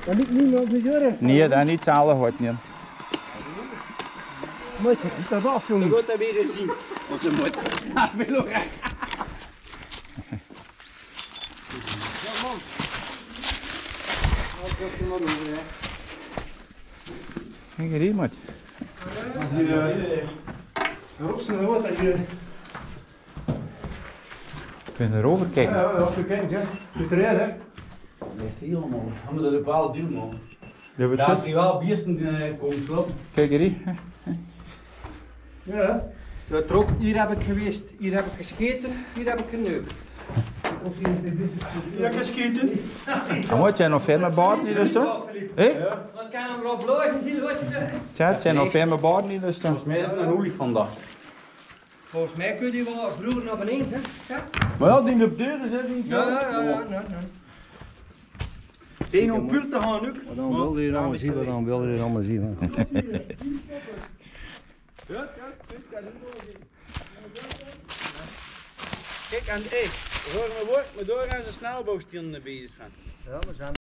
Dat niet niemand met jurren. Nee, dat niet alle hoort niet. Moet je, is dat af, jongen? Dat wordt hij weer eens zien. Onze moed. Dat wil ook echt. Ja, man. Wat gaat je maar doen, hè? Kijk hier iemand. Roep ze wat dat je. Kun je erover kijken? Ja, als je kijkt, hè. Doet eruit, hè. Ligt hier man. We moeten de paal doen man. Ja, Daar is wel biersten komen slopen. kijk hier. Ja. Hier heb ik geweest, hier heb ik gescheten, hier heb ik geneukt. Hier heb je schieten. Moet jij nog veel met baden niet lusten? Hé? Wat kan hem erop blozen, zie je wat je zegt? Tja, zijn nog veel met baden niet lusten? Volgens mij is het een olifant daar. Volgens mij kun je die wel vroeger naar beneden, hè? Ja, Maar ja, die op deur is het niet. ja. Eén om puur te gaan ook. Wat dan wil je allemaal zien, wat dan wil je allemaal zien. Kijk, en hoor me woord, maar door gaan ze snelbouwstieren bezig gaan. Ja, we zijn